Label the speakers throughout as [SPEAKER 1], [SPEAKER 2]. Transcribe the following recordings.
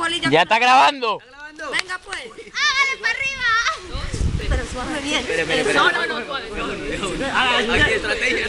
[SPEAKER 1] Ya está grabando.
[SPEAKER 2] Venga pues.
[SPEAKER 3] ¡Hágale para arriba!
[SPEAKER 2] Pero suave bien.
[SPEAKER 1] Espera.
[SPEAKER 3] No, suave.
[SPEAKER 1] Aquí, estrategia.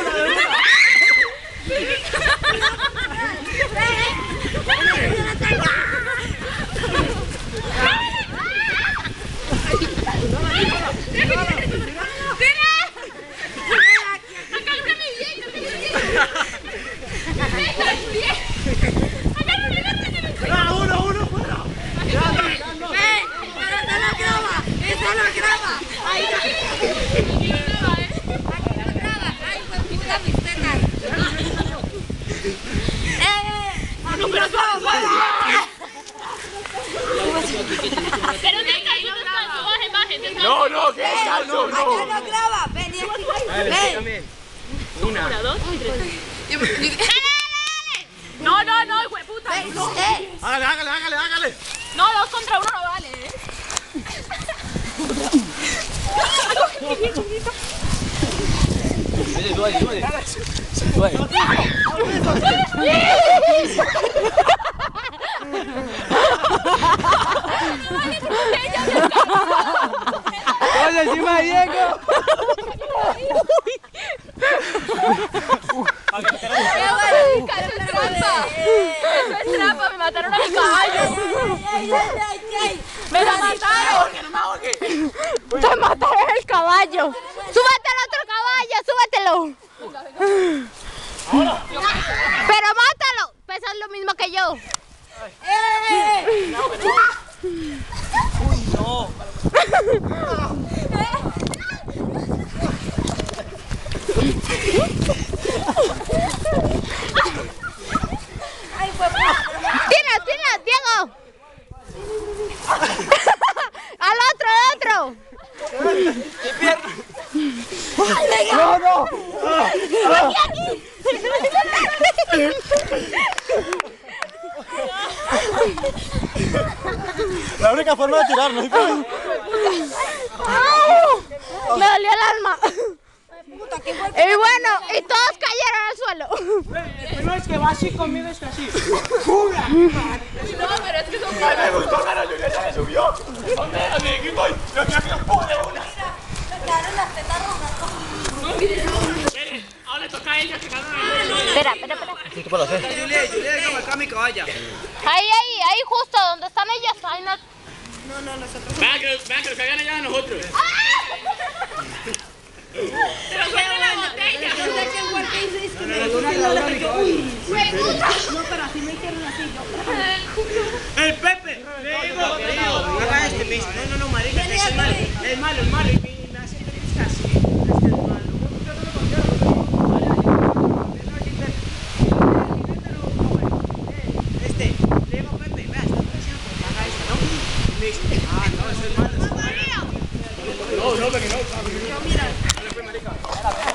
[SPEAKER 1] No, que es alto, no.
[SPEAKER 2] Acá no graba, ven y aquí. Ven.
[SPEAKER 3] Una, dos, tres. No, hijo de puta.
[SPEAKER 1] Hágale.
[SPEAKER 3] No, 2 contra 1 no vale,
[SPEAKER 1] Oye, encima de Diego.
[SPEAKER 3] Eso es trampa, me mataron al caballo. Me lo mataron. Te mataron el caballo. Súbete al otro caballo, súbetelo. Pero mátalo. Pesas lo mismo que yo. Tira, Diego. Al otro.
[SPEAKER 1] No.
[SPEAKER 3] Aquí.
[SPEAKER 1] La única forma de tirarnos.
[SPEAKER 3] Me dolió el alma. Y bueno, y todos cayeron al suelo.
[SPEAKER 4] No es que va así conmigo, es que así.
[SPEAKER 3] No, pero es que son
[SPEAKER 1] Me gustó, la Julia ya le subió. ¿Dónde era mi equipo? Lo que hace un poco de una.
[SPEAKER 4] Ahora toca a ellos que ganan.
[SPEAKER 3] Espera.
[SPEAKER 1] ¿Qué puedo hacer?
[SPEAKER 4] Julia, déjame acá mi caballa.
[SPEAKER 3] Ahí, justo, donde están ellas. Ahí no.
[SPEAKER 4] Vean que los cagan allá a nosotros. Pero suelta la botella.
[SPEAKER 2] No, pero así me hicieron así.
[SPEAKER 4] El Pepe, le digo. Haga este, me dice, no, marica, que es malo. Y me hace tristes así. Este es malo. Le digo, Pepe, vea, está presionado, pues haga esta, ¿no? Y me dice, no, eso es malo. No, porque no. Yo, mira. Dale, pues, marica.